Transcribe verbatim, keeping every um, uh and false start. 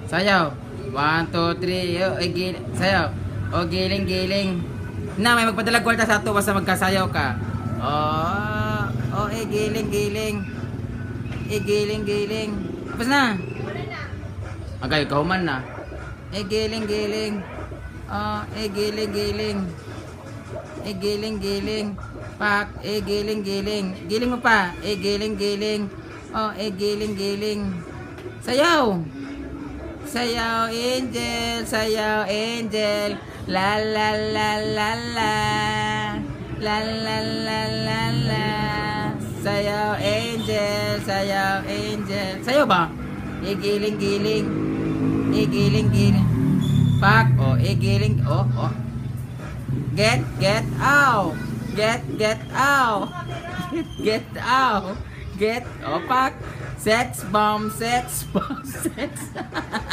Sayaw. One, two, three. O, eh, giling. Sayaw. O, giling, giling. Na, may magpadalag kwarta sa ato basta magkasayaw ka. O, o, eh, giling, giling. Eh, giling, giling. Tapos na. Agay, kauman na. Eh, giling, giling. O, eh, giling, giling. Eh, giling, giling. Pak, eh, giling, giling. Giling mo pa. Eh, giling, giling. O, eh, giling, giling. Sayaw. Sayaw, angel. Sayaw, angel. La la la la la. La la la la la. Sayaw, angel. Sayaw, angel. Sayaw ba? Eh, giling, giling. Eh, giling, giling. Pak, oh, eh, giling. Oh, oh. Get, get out. Get, get out. Get, get out. Get, oh, pak. Sex bomb, sex bomb, sex.